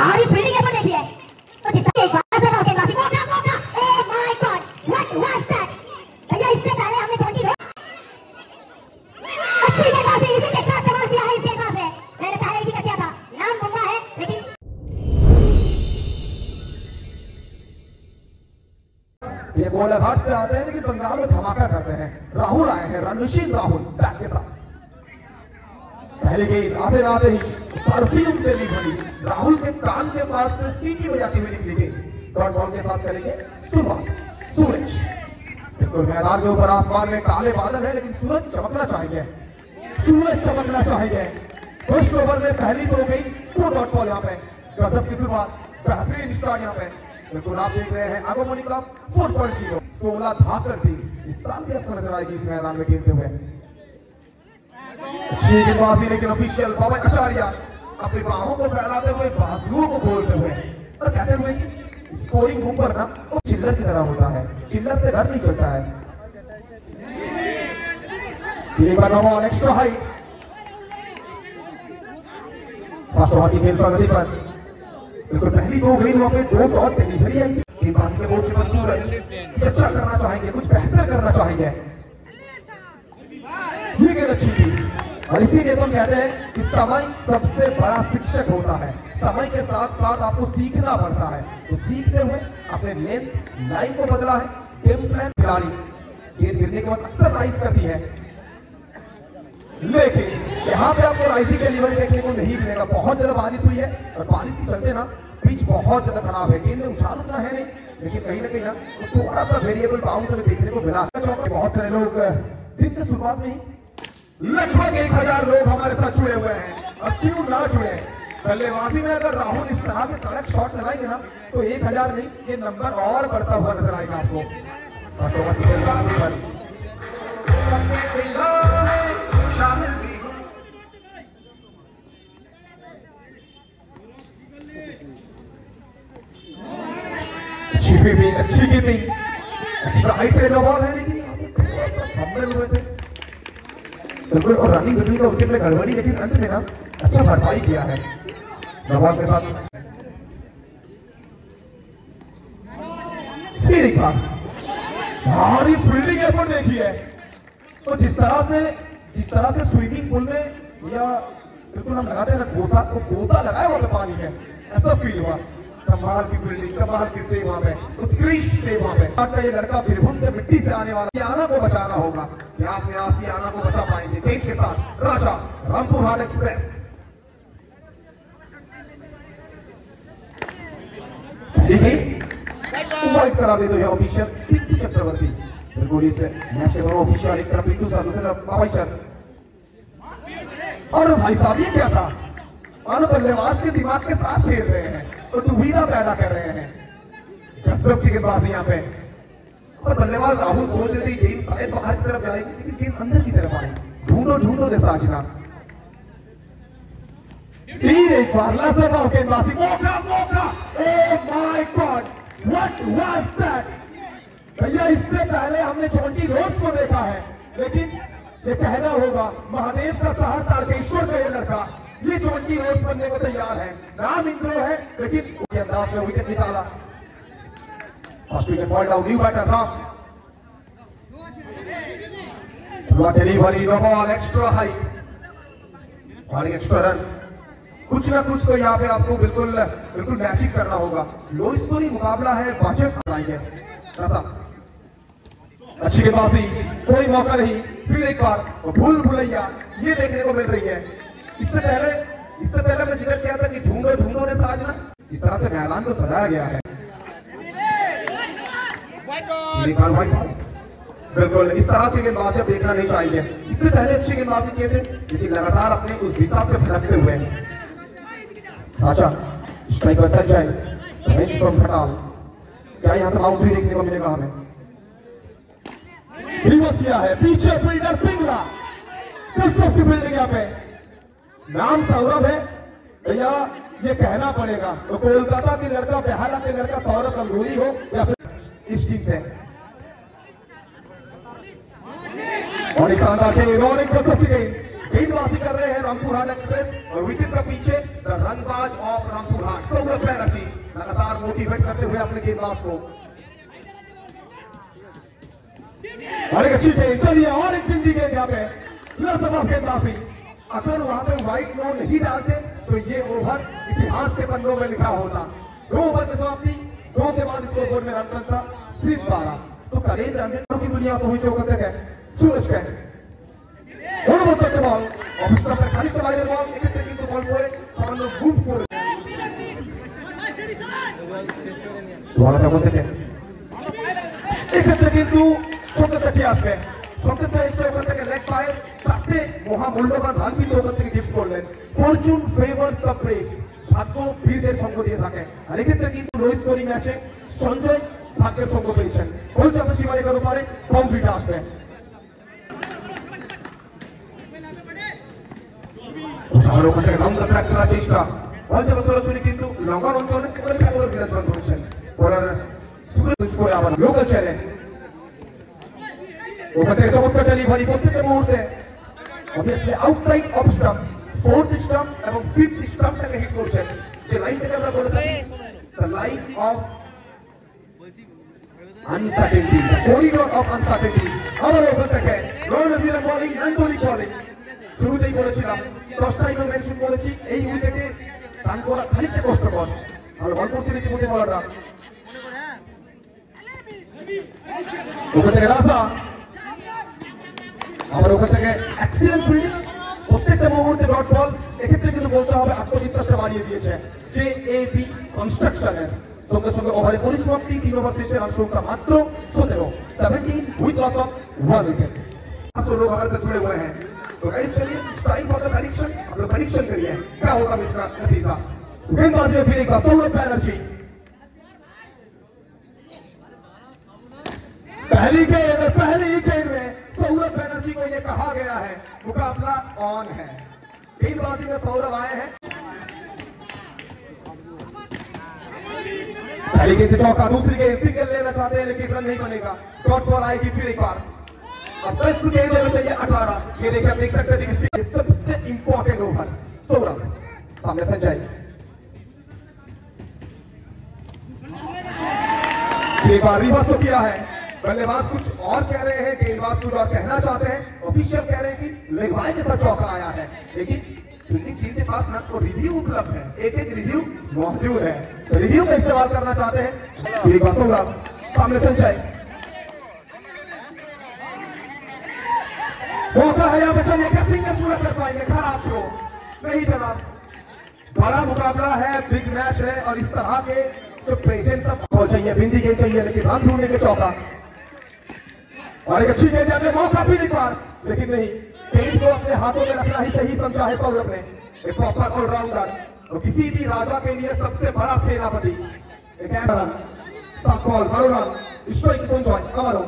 भारी fielding effort देखिए तो जिसका एक बार से ओके बासी मौका मौका oh my god what was that भैया इससे पहले हमने छोटी अच्छी गेंदबाजी इसी के साथ कमाल किया है इस गेंदबाज ने मैंने पहले इसी का किया था नाम मुन्ना है लेकिन ये गोलाघाट से आते हैं लेकिन बंगाल में धमाका करते हैं। राहुल आए हैं, रणशील राहुल बैट के साथ। पहले गेंद आते आते ही परफ्यूम डिलीवरी राहुल के कान के पास से सीटी बजाती हुई निकली गई। डॉट बॉल के साथ करेंगे शुरुआत। सूरज बिल्कुल मैदान के ऊपर आसमान में काले बादल है लेकिन सूरज चमकना चाहिए, सूरज चमकना चाहिए। फर्स्ट ओवर में पहली तो गई 2 डॉट बॉल यहाँ पे गजब की शुरुआत, बेहतरीन स्टार्ट यहाँ पे। बिल्कुल आप देख रहे हैं आगमनी का 4.0 16 धाकर थी इस साल भी आपको नजर आएगी इस मैदान में खेलते हुए। अच्छी गेंदबाजी लेकिन ऑफिशियल पवन आचार्य अपनी बाहों को फैलाते हुए बाजुओं को खोलते हुए और कहते हुए कि स्कोरिंग रूम पर ना वो चिल्लर की तरह होता है, चिल्लर से घर नहीं चलता है। Ball extra height first over की गेंद प्रगति पर बिल्कुल पहली 2 गेंद वहां पे 2 डॉट डिलीवरी आई। गेंदबाजी के मोर्चे पर सूरज अच्छा करना चाहेंगे, कुछ बेहतर करना चाहेंगे। ये गेंद अच्छी थी और इसीलिए तो कहते हैं कि समय सबसे बड़ा शिक्षक होता है। समय के साथ साथ आपको सीखना पड़ता है, तो सीखते हुए अपने लेंथ लाइन को बदला है। गेम प्लान खिलाड़ी गेंद गिरने के बाद अक्सर राइज करती है लेकिन यहाँ पे आपको राइजिंग डिलीवरी देखने को नहीं मिलेगा। बहुत ज्यादा बारिश हुई है और बारिश के चलते ना पिच बहुत ज्यादा खराब है। गेंद में उछाल उतना है नहीं लेकिन कहीं ना कहीं ना तो थोड़ा सा वेरिएबल बाउंस हमें देखने को मिला। बहुत सारे लोग दिन की शुरुआत में लगभग 1000 लोग हमारे साथ जुड़े हुए हैं और क्यों ना जुड़े। बल्लेबाजी में अगर राहुल इस तरह के कड़क शॉट लगाएंगे ना तो 1000 नहीं ये नंबर और बढ़ता हुआ नजर आएगा आपको। अच्छी फील्डिंग, अच्छी कीपिंग, एक्स्ट्रा हाइट पे बॉल है लेकिन थोड़ा सा फंबल हुए थे बिल्कुल। और रनिंग बिल्कुल का विकेट में गड़बड़ी लेकिन अंत में ना अच्छा भरपाई किया है बॉल के साथ। फील्डिंग भारी फील्डिंग एफर्ट देखी है तो जिस तरह से स्विमिंग पूल में या बिल्कुल हम लगाते हैं ना गोता, तो गोता लगाया वहां पे पानी में ऐसा फील हुआ। कमाल की फील्डिंग, कमाल की सेव वहां पे, उत्कृष्ट सेव वहां पे। आज का ये लड़का बीरभूम से मिट्टी से आने वाला आना को बचाना होगा। क्या आप आना को बचा पाएंगे? गेंद के साथ राजा रामपुर हाट एक्सप्रेस वाइट करा दे तो ये ऑफिशियल पिंटू चक्रवर्ती बिल्कुल इसे मैच के दोनों ऑफिशियल एक तरफ पिंटू सर दूसरी तरफ बाबा सर। और भाई साहब ये क्या था, और बल्लेबाज के दिमाग के साथ खेल रहे हैं तो दुविधा पैदा कर रहे हैं। गजब की गेंदबाजी यहाँ पे और बल्लेबाज राहुल सोच रहे थे गेंद शायद बाहर की तरफ जाएगी लेकिन गेंद अंदर की तरफ आएगी। ढूंढो जैसा आजना तीन एक बार लाजवाब गेंदबाजी, मौका oh my god what was that. भैया इससे पहले हमने चौंटी रोज को देखा है लेकिन ये कहना होगा महादेव का सहार तारकेश्वर का ये लड़का ये चौंटी रोज बनने को तैयार है। नाम इंद्रो है लेकिन अंदाज में विकेट निकाला। First wicket ball down, new batter Ram. शुरुआत delivery no ball extra high और एक्स्ट्रा रन। कुछ ना कुछ तो यहाँ पे आपको बिल्कुल मैचिंग करना होगा। लो स्कोरिंग मुकाबला है, बजट आएंगे। अच्छी गेंदबाजी, कोई मौका नहीं। फिर एक बार भूल भुलैया ये देखने को मिल रही है। इससे पहले मैं जिक्र किया था कि ढूंढो ने साजना इस तरह से मैदान को सजाया गया है। बिल्कुल इस तरह की गेंदबाजी देखना नहीं चाहिए। इससे पहले अच्छी गेंदबाजी किए थे लेकिन लगातार अपने उस दिशा से भटकते हुए। अच्छा स्ट्राइक पर सच्चाई फ्रॉम खटाल, क्या यहाँ से बाउंड्री देखने को मिलेगा हमें? रिवर्स किया है, पीछे फील्डर पिंगला, गजब की फील्डिंग यहाँ पे। नाम सौरभ है भैया ये कहना पड़ेगा तो कोलकाता के लड़का, बेहाला के लड़का सौरभ गंगोली हो या फिर इस टीम से। और एक शानदार गेंदबाजी कर रहे हैं रामपुर हाट एक्सप्रेस और विकेट का पीछे रंगबाज ऑफ रामपुरहाट सौरभ बैनर्जी लगातार मोटिवेट करते हुए अपने गेंदबाज को। और एक अच्छी गेंद, चलिए और एक बिंदी गेंद यहाँ पे लाजवाब गेंदबाजी। अगर वहां पे व्हाइट नॉट नहीं डालते तो ये ओवर इतिहास के पन्नों में लिखा होता। 2 ओवर की समाप्ति, 2 के बाद स्कोरबोर्ड में रन संख्या सिर्फ 12। तो करीब रन की दुनिया से हुई चौकते है सूरज के बॉल ऑफिसर पे खाली टमाटर बॉल एकत्र की बॉल को सामान्य मूव করে সুয়ালতা করতে একত্রে কিন্তু সংকেতটি আসবে। সংকেত এসে ওখান থেকে লেগ ফায়ার 4টে মহামূল্যবান রান কিন্তু ওখান থেকে গিফট করলেন। ফরচুন ফেভারস দ্য ব্রেভ, ভাগ্য বীরদের সঙ্গ দিয়ে থাকে। আর এক্ষেত্রে কিন্তু লো স্কোরিং ম্যাচে সঞ্জয় ভাগ্যের সঙ্গ পেয়েছেন। গোল চাপে সীমারেখার উপরে কম ফিট আসবে। শহর ওখান থেকে লম্বা ট্র্যাক করার চেষ্টা, বল চাপে সরাসরি কিন্তু লঙ্গন অঞ্চলে একেবারে খেলোয়াড় বিরাজমান করেছেন। বোলার সুরেশ করে আবার লোকাল ছেলে ওখান থেকে চমৎকার ডেলিভারি প্রত্যেকটা মুহূর্তে obviously outside off stump, 4th stump এবং 5th স্টাম্পটাকে হিট করছেন। যে লাইনটাকে আমরা বলে থাকি the line of uncertainty, the corridor of uncertainty. আবার ওখান থেকে রণবীর বলিং, আন্তরিক বলিং। শুরুতেই বলেছিলাম 10টা ইনিংস মেনশন করেছি, এই উইকেটে রান করা খানিকটা কষ্টকর। ভালো বল করছেন ইতিমধ্যে বলাররা। ওখান থেকে রাজা, আবার ওখান থেকে এক্সিলেন্ট ফিল্ডিং, প্রত্যেকটা মুহূর্তে ডট বল। এক্ষেত্রে কিন্তু বলতে হবে আত্মবিশ্বাসটা বাড়িয়ে দিয়েছে যে এবি কনস্ট্রাকশনের। সঙ্গে সঙ্গে ওভারে পরিসমাপ্তি, 3 ওভার শেষে রান সংখ্যা মাত্র 17 विद लॉस ऑफ 1 विकेट। 500 लोग हमारे से जुड़े हुए हैं। तो गाइस चलिए टाइम फॉर द प्रेडिक्शन, हम लोग प्रेडिक्शन करिए क्या होगा इसका नतीजा। गेंदबाजी में फिर एक बार सौरभ बैनर्जी, पहली गेंद में सौरभ बैनर्जी को यह कहा गया है मुकाबला ऑन है। गेंदबाजी में सौरभ आए हैं, पहली गेंद से चौका, दूसरी गेंद सिंगल लेना चाहते हैं लेकिन रन नहीं बनेगा। डॉट बॉल आएगी फिर एक बार। अब 10 गेंदों में चाहिए 18। ये देखिए आप देख सकते हैं सबसे इंपॉर्टेंट ओवर सौरभ। सामने संजय, एक बार रिवर्स तो किया है। बल्लेबाज कुछ और कह रहे हैं, गेंदबाज कुछ और कहना चाहते हैं। ऑफिशियल कह रहे हैं कि लेगवाई के साथ चौका आया है, लेकिन फील्डिंग टीम के पास ना तो रिव्यू उपलब्ध है, एक रिव्यू मौजूद है, तो रिव्यू का इस्तेमाल करना चाहते हैं। एक बार सौरभ, सामने संजय, मौका है यहाँ पे, चलिए क्या सिंगल पूरा कर पाएंगे? खराब थ्रो नहीं जनाब, बड़ा मुकाबला है, बिग मैच है और इस तरह के जो पेशेंस सब चाहिए, बिंदी गेंद चाहिए लेकिन रन ढूंढने के चौका। और एक अच्छी गेंद यहाँ पे, मौका भी एक बार लेकिन नहीं। गेंद को अपने हाथों में रखना ही सही समझा है सौरभ ने। एक प्रॉपर ऑलराउंडर और किसी भी राजा के लिए सबसे बड़ा सेनापति। एक ऐसा रन, साफ बॉल, बड़ो रन, स्ट्राइक संजय कमालो।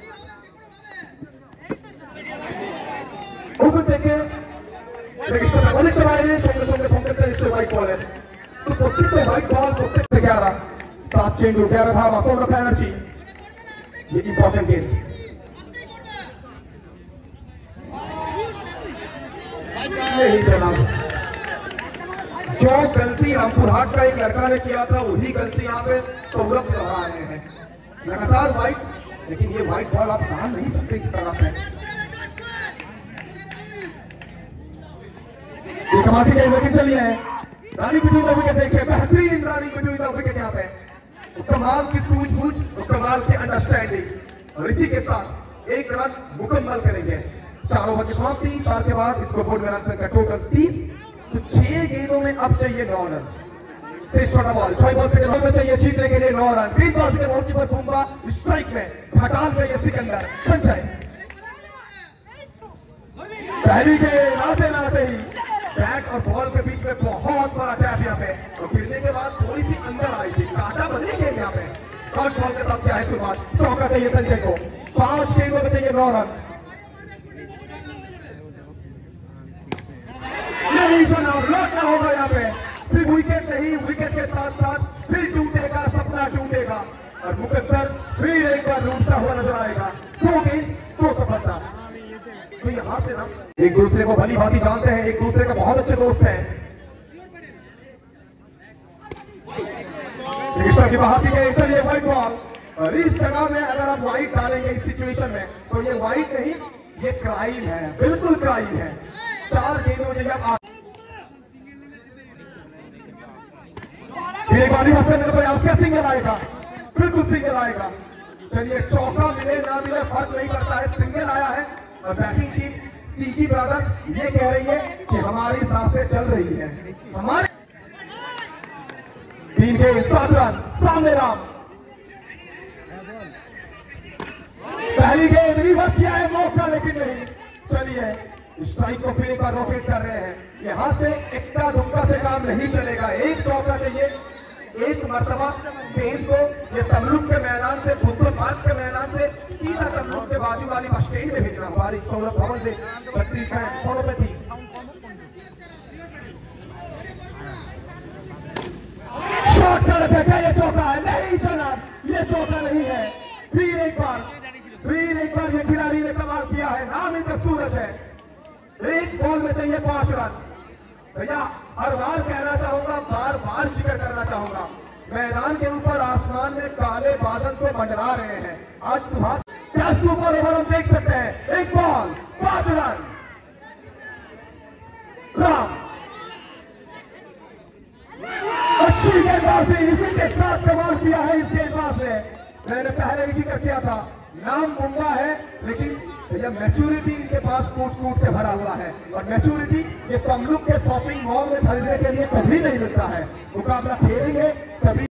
ওখান থেকে অনেকটা বাইরে সঙ্গে সঙ্গে সংকেতটা এসে হোয়াইট বলের। তো প্রত্যেকটা হোয়াইট বল, প্রত্যেকটা 11 7 চেন্ডু 11 धावा सौरभ बैनर्जी। ये इंपॉर्टेंट गेम नहीं जनाब, जो गलती रामपुरहाट का एक लड़का ने किया था वही गलती यहाँ पे सौरभ दोहरा रहे हैं। लगातार व्हाइट, लेकिन ये व्हाइट बॉल आप डाल नहीं सकते इस तरह से। कमाल की गेंद लेकिन चलिए रानी बिटवीन द विकेट, देखिए बेहतरीन रानी बिटवीन द विकेट यहाँ पे। कमाल की सूझबूझ, कमाल की अंडरस्टैंडिंग, और इसी के साथ एक रन मुकम्मल करेंगे। 4 ओवर की समाप्ति, 4 के बाद स्कोरबोर्ड में रन संख्या टोटल 30। तो 6 गेंदों में अब चाहिए 9 रन। शेष छोटा बॉल 6 बॉल पे में चाहिए जीतने के लिए 9 रन। गेंदबाजी के पहुंची पर बुम्बा, स्ट्राइक में हटाल में ये सिकंदर संजय। पहली गेंद आते नाते ही बैट और बॉल के बीच में बहुत बड़ा गैप यहाँ पे, और गिरने के बाद थोड़ी सी अंदर आई थी, काटा बदली गेंद यहाँ पे। डॉट बॉल के साथ क्या है शुरुआत, चौका चाहिए संजय को। 5 गेंदों में चाहिए 9 रन। नहीं जनाब, लौटना होगा यहाँ पे। सिर्फ विकेट नहीं, विकेट के साथ साथ फिर टूटेगा सपना, टूटेगा और मुकद्दर फिर एक बार लूटता हुआ नजर आएगा। 2 गेंद 2 सफलता। तो यहाँ से ना एक दूसरे को भली भांति जानते हैं, एक दूसरे के बहुत अच्छे दोस्त हैं। कृष्णा की बाहर की गई, चलिए व्हाइट बॉल। और इस जगह में अगर आप व्हाइट डालेंगे इस सिचुएशन में तो ये व्हाइट नहीं, ये क्राइम है, बिल्कुल क्राइम है। 4 गेंदों में जब आप फिर एक बार बस करने का प्रयास किया, सिंगल आएगा, बिल्कुल सिंगल आएगा। चलिए चौका मिले ना मिले फर्क नहीं पड़ता है, सिंगल आया है। और बैटिंग टीम सीजी ब्रदर्स ये कह रही है कि हमारी सांसें चल रही है, हमारे 3 गेंद 7 रन, सामने राम। पहली गेंद रिवर्स किया है, मौका लेकिन नहीं। चलिए स्ट्राइक को फिर एक बार रोटेट कर रहे हैं, यहां से इक्का दुक्का से काम नहीं चलेगा, एक चौका चाहिए, एक मरतबा गेंद को ये तमलुक के मैदान से भुतपुर पार्क के मैदान से सीधा तमलुक के बाजू वाली बस स्टैंड में भेजना। बारिश सौरभ भवन से 36 फैन फोटो पे थी। शॉट कर फेंका, ये चौका है, नहीं जनाब ये चौका नहीं है। फिर एक बार ये खिलाड़ी ने कमाल किया है, नाम इनका सूरज है। एक बॉल में चाहिए 5 रन। भैया हर बार कहना चाहूंगा, बार बार जिक्र करना चाहूंगा, मैदान के ऊपर आसमान में काले बादल तो मंडरा रहे हैं। आज सुबह क्या सुपर ओवर हम देख सकते हैं। एक बॉल 5 रन। राम अच्छी गेंदबाजी, इसी के साथ कमाल किया है इस गेंदबाज ने। मैंने पहले भी जिक्र किया था, नाम मुंबा है लेकिन भैया मैच्योरिटी इनके पास कूट कूट के भरा हुआ है। और मैच्योरिटी ये तमलुक के शॉपिंग मॉल में खरीदने के लिए कभी नहीं मिलता है। मुकाबला खेलेंगे तभी